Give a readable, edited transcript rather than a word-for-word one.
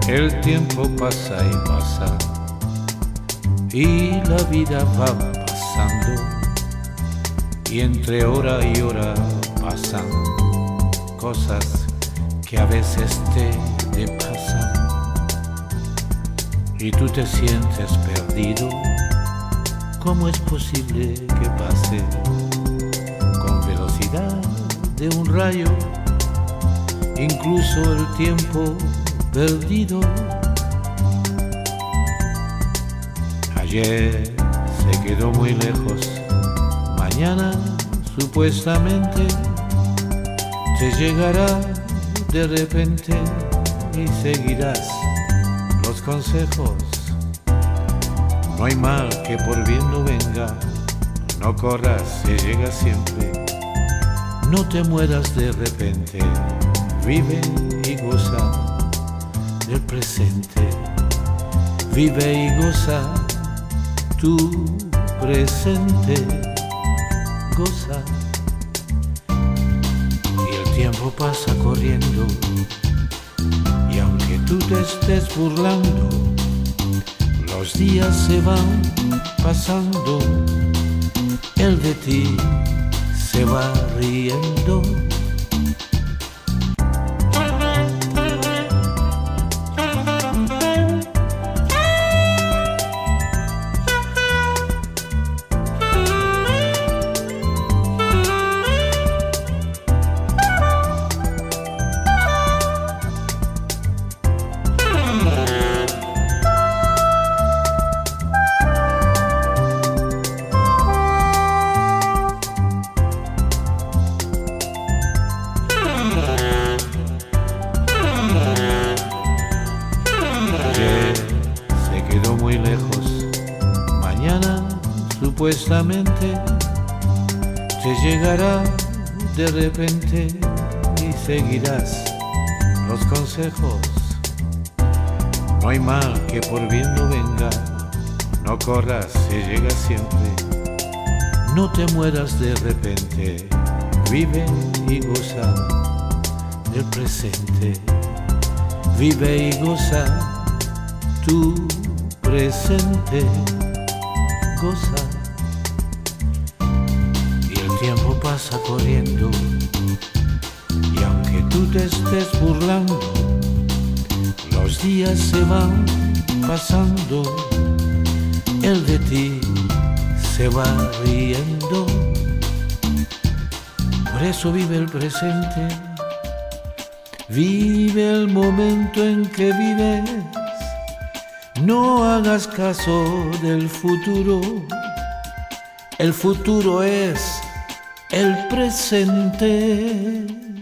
El tiempo pasa y pasa y la vida va pasando, y entre hora y hora pasan cosas que a veces te pasan, y tú te sientes perdido. ¿Cómo es posible que pase con velocidad de un rayo incluso el tiempo perdido? Ayer se quedó muy lejos, mañana supuestamente te llegará de repente y seguirás los consejos. No hay mal que por bien no venga, no corras, se llega siempre. No te mueras de repente, vive y goza del presente. Vive y goza tu presente, goza. Y el tiempo pasa corriendo, y aunque tú te estés burlando, los días se van pasando, él de ti se va riendo. Se quedó muy lejos, mañana supuestamente te llegará de repente y seguirás los consejos. No hay mal que por bien no venga, no corras, se llega siempre. No te mueras de repente, vive y goza del presente. Vive y goza tu presente, goza. Y el tiempo pasa corriendo, y aunque tú te estés burlando, los días se van pasando, él de ti se va riendo. Por eso vive el presente, vive el momento en que vives. No hagas caso del futuro, el futuro es el presente.